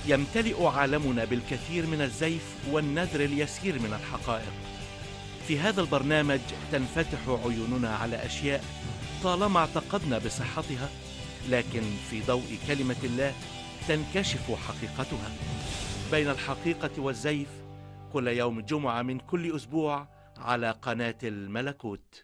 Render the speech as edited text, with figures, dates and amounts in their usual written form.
يمتلئ عالمنا بالكثير من الزيف والنذر اليسير من الحقائق. في هذا البرنامج تنفتح عيوننا على أشياء طالما اعتقدنا بصحتها، لكن في ضوء كلمة الله تنكشف حقيقتها. بين الحقيقة والزيف، كل يوم جمعة من كل أسبوع على قناة الملكوت.